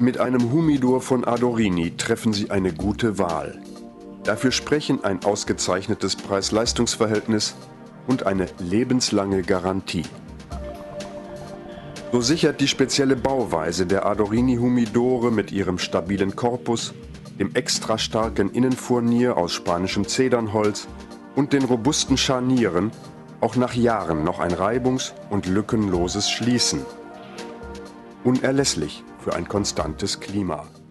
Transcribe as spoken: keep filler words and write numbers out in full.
Mit einem Humidor von Adorini treffen Sie eine gute Wahl. Dafür sprechen ein ausgezeichnetes Preis-Leistungs-Verhältnis und eine lebenslange Garantie. So sichert die spezielle Bauweise der Adorini Humidore mit ihrem stabilen Korpus, dem extra starken Innenfurnier aus spanischem Zedernholz und den robusten Scharnieren auch nach Jahren noch ein reibungs- und lückenloses Schließen. Unerlässlich für ein konstantes Klima.